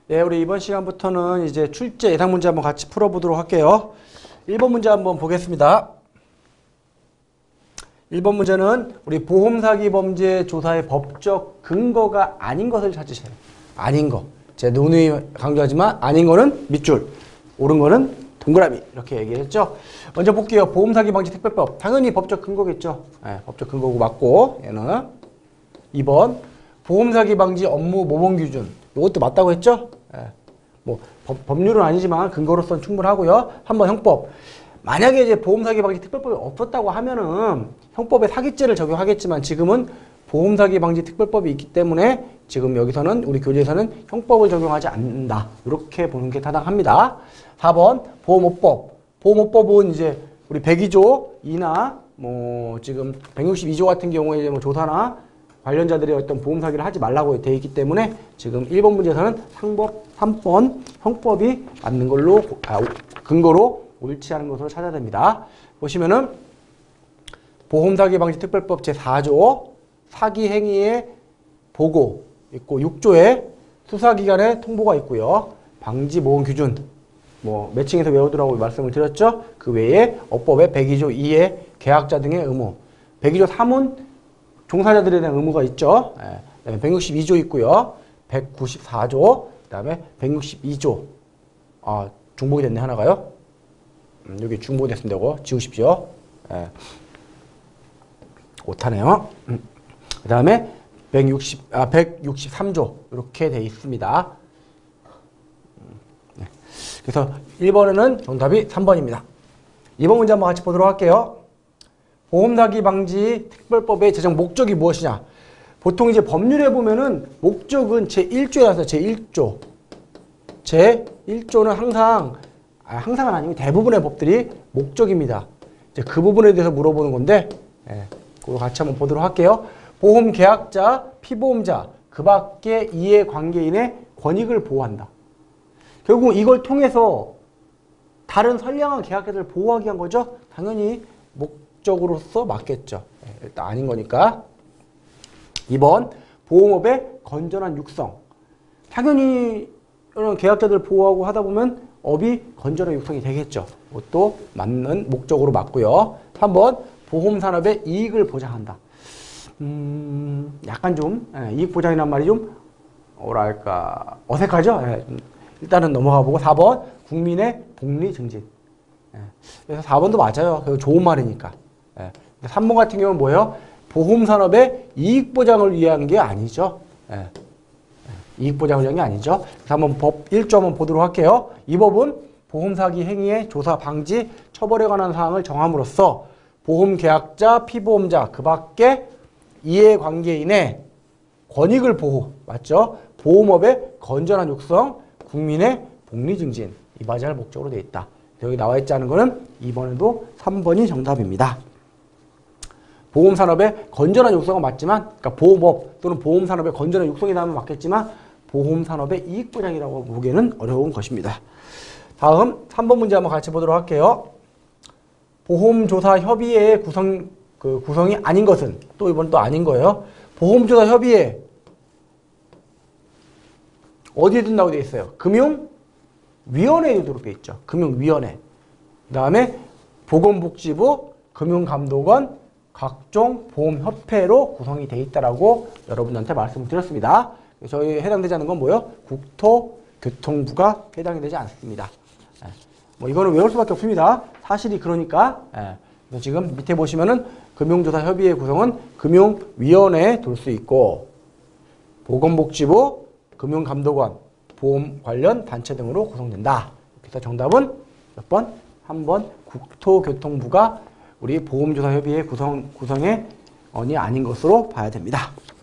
네, 우리 이번 시간부터는 이제 출제 예상 문제 한번 같이 풀어보도록 할게요. 1번 문제 한번 보겠습니다. 1번 문제는 우리 보험사기 범죄 조사의 법적 근거가 아닌 것을 찾으세요. 아닌 거. 제 누누이 강조하지만 아닌 거는 밑줄, 옳은 거는 동그라미 이렇게 얘기했죠. 먼저 볼게요. 보험사기 방지 특별법. 당연히 법적 근거겠죠. 네, 법적 근거고 맞고 얘는 2번 보험사기 방지 업무 모범 기준. 이것도 맞다고 했죠? 예. 뭐 법률은 아니지만 근거로서는 충분하고요. 3번 형법. 만약에 이제 보험사기 방지 특별법이 없었다고 하면은 형법에 사기죄를 적용하겠지만 지금은 보험사기 방지 특별법이 있기 때문에 지금 여기서는 우리 교재에서는 형법을 적용하지 않는다. 이렇게 보는 게 타당합니다. 4번 보험업법. 보험업법은 이제 우리 102조 2나 뭐 지금 162조 같은 경우에 이제 뭐 조사나 관련자들이 어떤 보험 사기를 하지 말라고 되어 있기 때문에 지금 1번 문제에서는 3번 형법이 맞는 걸로 근거로 옳지 않은 것으로 찾아야 됩니다. 보시면은 보험 사기 방지 특별법 제4조 사기 행위의 보고 있고 6조에 수사기관의 통보가 있고요. 방지 모험 규준 뭐 매칭해서 외우더라고 말씀을 드렸죠. 그 외에 업법의 102조 2의 계약자 등의 의무 102조 3은 종사자들에 대한 의무가 있죠. 그다음에 162조 있고요. 194조, 그다음에 162조. 아, 중복이 됐네 하나가요. 여기 중복이 됐습니다. 이거 지우십시오. 오타네요. 그다음에 163조 이렇게 돼 있습니다. 그래서 1번에는 정답이 3번입니다. 2번 문제 한번 같이 보도록 할게요. 보험사기 방지 특별법의 제정 목적이 무엇이냐? 보통 이제 법률에 보면은 목적은 제1조에 나서 제1조. 제1조는 항상은 아니고 대부분의 법들이 목적입니다. 이제 그 부분에 대해서 물어보는 건데, 그거 같이 한번 보도록 할게요. 보험 계약자, 피보험자, 그 밖의 이해관계인의 권익을 보호한다. 결국 이걸 통해서 다른 선량한 계약자들을 보호하기 위한 거죠? 당연히 목적으로서 맞겠죠. 일단 아닌 거니까. 2번 보험업의 건전한 육성. 당연히 이런 계약자들 보호하고 하다 보면 업이 건전한 육성이 되겠죠. 그것도 맞는 목적으로 맞고요. 3번 보험산업의 이익을 보장한다. 약간 좀 이익 보장이란 말이 좀 뭐랄까 어색하죠. 일단은 넘어가 보고 4번 국민의 복리 증진. 그래서 4번도 맞아요. 좋은 말이니까. 3번 같은 경우는 뭐예요? 보험산업의 이익보장을 위한 게 아니죠. 이익보장을 위한 게 아니죠. 그래서 한번 법 1조 한번 보도록 할게요. 이 법은 보험사기 행위의 조사, 방지, 처벌에 관한 사항을 정함으로써 보험계약자, 피보험자, 그 밖에 이해관계인의 권익을 보호, 맞죠? 보험업의 건전한 육성, 국민의 복리 증진, 이바지할 목적으로 되어 있다. 여기 나와 있지 않은 거는 2번에도 3번이 정답입니다. 보험산업의 건전한 육성은 맞지만, 그러니까 보험업 또는 보험산업의 건전한 육성이 나오면 맞겠지만 보험산업의 이익보장이라고 보기에는 어려운 것입니다. 다음 3번 문제 한번 같이 보도록 할게요. 보험조사협의회의 구성이 아닌 것은 또 이번 또 아닌 거예요. 보험조사협의회 어디에 든다고 되어 있어요? 금융위원회에 두도록 되어 있죠. 금융위원회. 그 다음에 보건복지부, 금융감독원, 각종 보험협회로 구성이 되어 있다라고 여러분한테 말씀드렸습니다. 저희 해당되지 않는 건 뭐예요? 국토교통부가 해당이 되지 않습니다. 뭐 이거는 외울 수밖에 없습니다. 사실이 그러니까. 그래서 지금 밑에 보시면은 금융조사협의회 구성은 금융위원회에 둘 수 있고 보건복지부, 금융감독원, 보험 관련 단체 등으로 구성된다. 그래서 정답은 몇 번? 3번 국토교통부가 우리 보험조사협의회 구성의 원이 아닌 것으로 봐야 됩니다.